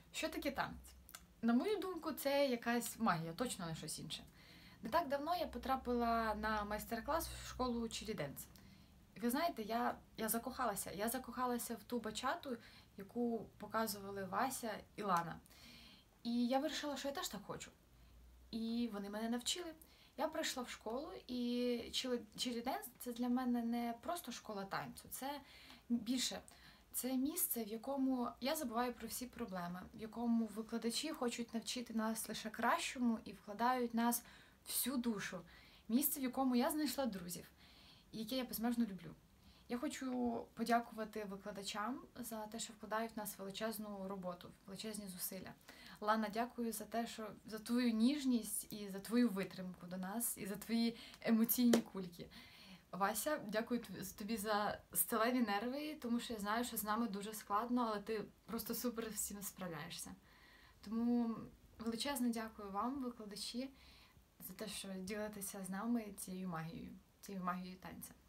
Що таке танець? На мою думку, це якась магія, точно не щось інше. Не так давно я потрапила на майстер-клас в школу чилі-денс. І ви знаєте, я закохалася. Я закохалася в ту бачату, яку показували Вася і Лана. І я вирішила, що я теж так хочу. І вони мене навчили. Я прийшла в школу, і чилі-денс – це для мене не просто школа танцю, це більше. Це місце, в якому я забуваю про всі проблеми, в якому викладачі хочуть навчити нас лише кращому і вкладають в нас всю душу. Місце, в якому я знайшла друзів, яке я безмежно люблю. Я хочу подякувати викладачам за те, що вкладають в нас величезну роботу, величезні зусилля. Лана, дякую за те, що за твою ніжність і за твою витримку до нас, і за твої емоційні кульки. Вася, дякую тобі за сталеві нерви, тому що я знаю, що з нами дуже складно, але ти просто супер всім справляєшся. Тому величезне дякую вам, викладачі, за те, що ділитеся з нами цією магією танця.